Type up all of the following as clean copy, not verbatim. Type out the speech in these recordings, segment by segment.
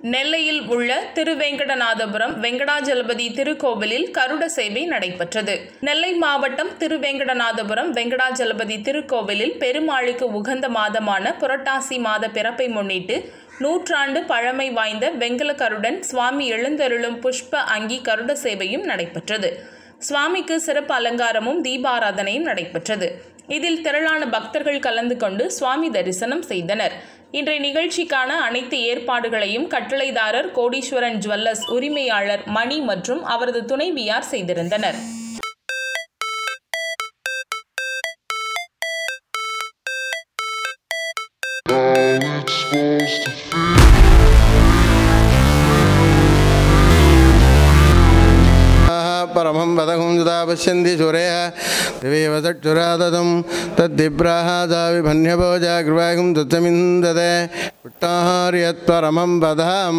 நெல்லையில் உள்ள திருவேங்கடநாதபுரம் வெங்கடாஜலபதி திருக்கோவிலில் கருட சேவை நடைபெற்றது. நெல்லை மாவட்டம் திருவேங்கடநாதபுரம் வெங்கடாஜலபதி திருக்கோவிலில் பெருமாளுக்கு உகந்த மாதமான புரட்டாசி மாத பிறப்பை முன்னிட்டு 100 ஆண்டு பழமை வாய்ந்த வெங்கல கருடன் சுவாமி எழுந்தருளும் புஷ்ப அங்கி கருட சேவையும் நடைபெற்றது. சுவாமிக்கு சிறப்பு அலங்காரமும் தீபாராதனையும் நடைபெற்றது. இதில் திரளான பக்தர்கள் கலந்து கொண்டு சுவாமி தரிசனம் செய்தனர். இன்றைய நிகழ்ச்சிக்கான அனைத்து ஏற்பாடுகளையும் கட்டளைதாரர் கோடீஸ்வரன் ஜுவல்லர்ஸ் உரிமையாளர் மணி மற்றும் அவரது துணைவியார் செய்திருந்தனர். परमं वदहुं यदा पश्यन्ति सूर्यः दिवेव चक्षुरादतं तद्दिव्राहादाविभन्यभोजा गृहागुं तत्समिन्दते विट्टाहार्यत्परमं वदहं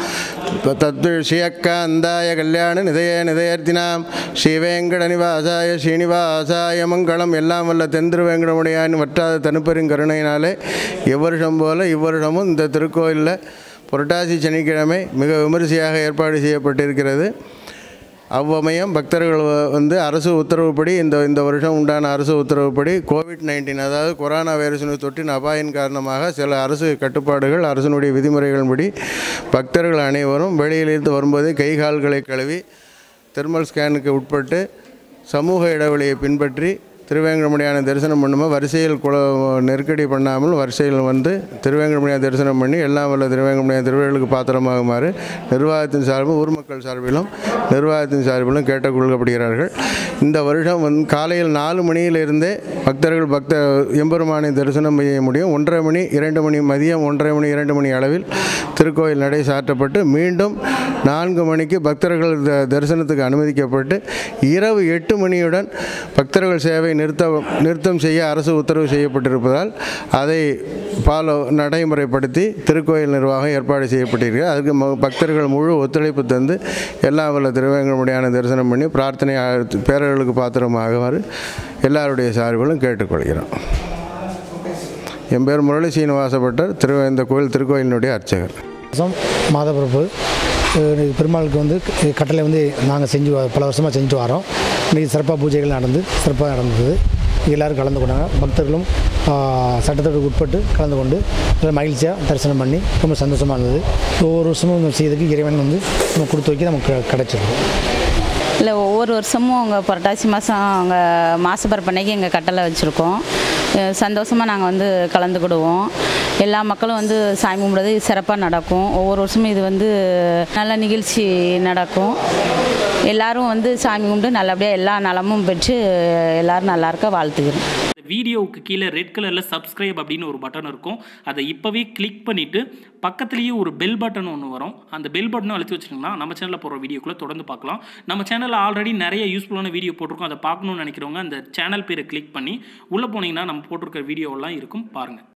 तद्विषयकान्दाय कल्याणनिधये निधयर्थिनां ஸ்ரீவேங்கடநிவாசாய ஸ்ரீனிவாசாய மங்களம். எல்லாம் வல்ல தென்திருவேங்கடமுடையான் வற்றாத தனிப்பெருங்கருணையினாலே எவ்வருஷம் போல இவ்வருஷமும் இந்த திருக்கோயிலில் புரட்டாசி சனிக்கிழமை மிக விமரிசையாக ஏற்பாடு செய்யப்பட்டிருக்கிறது. அவ்வமயம் பக்தர்கள் அரசு உத்தரவுப்படி இந்த வருஷம் உண்டான அரசு உத்தரவுப்படி கோவிட்-19 அதாவது கொரோனா வைரஸ் தொற்றின் அபாயின் காரணமாக சில அரசு கட்டுப்பாடுகள் அரசினுடைய விதிமுறைகளின்படி பக்தர்கள் அனைவரும் வெளியிலிருந்து வரும்போதே கை கால்களை கழுவி தெர்மல் ஸ்கேனுக்கு உட்பட்டு சமூக இடைவெளியை பின்பற்றி திருவேங்கடமுடியான தரிசனம் பண்ணும்போது வரிசையில் நெருக்கடி பண்ணாமல் வரிசையில் திருவேங்கடமுடியான தரிசனம் பண்ணி எல்லாம் வல்ல திருவேங்கடமுடியான திருவிழலுக்கு பாத்திரமாகுமாறு நிர்வாகத்தின் சார்பும் ஊர் மக்கள் சார்பிலும் நிர்வாகத்தின் சார்பிலும் கேட்டுக்கொள்ளப்படுகிறார்கள். இந்த வருஷம் காலையில் 4 மணியிலிருந்தே பக்தர்கள் எம்பெருமானை தரிசனம் செய்ய முடியும். 1:30 மணி 2 மணி மதியம் 1:30 மணி 2 மணி அளவில் திருக்கோயில் நடை சாற்றப்பட்டு மீண்டும் 4 மணிக்கு பக்தர்கள் தரிசனத்துக்கு அனுமதிக்கப்பட்டு இரவு 8 மணியுடன் பக்தர்கள் சேவை நிறுத்தம் செய்ய அரசு உத்தரவு செய்யப்பட்டிருப்பதால் அதை நடைமுறைப்படுத்தி திருக்கோயில் நிர்வாகம் ஏற்பாடு செய்யப்பட்டிருக்கிறது. அதுக்கு பக்தர்கள் முழு ஒத்துழைப்பு தந்து எல்லாம் வல்ல திருவேங்கடமுடியான தரிசனம் பண்ணி பிரார்த்தனை பேரர்களுக்கு பாத்திரமாகுமாறு எல்லாருடைய சார்பிலும் கேட்டுக்கொள்கிறோம். என் பேர் முரளி சீனிவாசப்பட்டர், இந்த திருக்கோயிலினுடைய அர்ச்சகர். மாதப்பிறப்பு பெருமாளுக்கு கட்டளை நாங்கள் பல வருஷமாக செஞ்சுட்டு வரோம். இன்றைக்கி சிறப்பாக பூஜைகள் சிறப்பாக நடந்தது. எல்லோரும் கலந்து கொண்டாங்க. பக்தர்களும் சட்டத்திற்கு உட்பட்டு கலந்து கொண்டு மகிழ்ச்சியாக தரிசனம் பண்ணி ரொம்ப சந்தோஷமாக இருந்தது. ஒவ்வொரு வருஷமும் செய்யறதுக்கு இறைவன் நம்ம கொடுத்து வைக்க நமக்கு கிடைச்சிருக்கு. இல்லை, ஒவ்வொரு வருஷமும் அவங்க புரட்டாசி மாதம் அவங்க மாசப்பிறப்பன்னைக்கு எங்கள் கட்டளை வச்சுருக்கோம். சந்தோஷமாக நாங்கள் கலந்துக்கிடுவோம். எல்லா மக்களும் சாமி கும்பிடுறது சிறப்பாக நடக்கும். ஒவ்வொரு வருஷமும் இது நல்ல நிகழ்ச்சி நடக்கும். எல்லோரும் சாமி கும்பிட்டு நல்லபடியாக எல்லா நலமும் பெற்று எல்லோரும் நல்லா இருக்க வாழ்த்துக்கிறோம். வீடியோவுக்கு கீழே ரெட் கலரில் சப்ஸ்கிரைப் அப்படின்னு ஒரு பட்டன் இருக்கும். அதை இப்போவே கிளிக் பண்ணிவிட்டு பக்கத்துலேயே ஒரு பெல் பட்டன் ஒன்று வரும். அந்த பெல் பட்டனும் அழுத்தி வச்சுருங்கன்னா நம்ம சேனலில் போகிற வீடியோக்குள்ளே தொடர்ந்து பார்க்கலாம். நம்ம சேனலில் ஆல்ரெடி நிறைய யூஸ்ஃபுல்லான வீடியோ போட்டிருக்கோம். அதை பார்க்கணுன்னு நினைக்கிறவங்க அந்த சேனல் பேரை கிளிக் பண்ணி உள்ளே போனீங்கன்னா நம்ம போட்டிருக்கிற வீடியோவெல்லாம் இருக்கும், பாருங்கள்.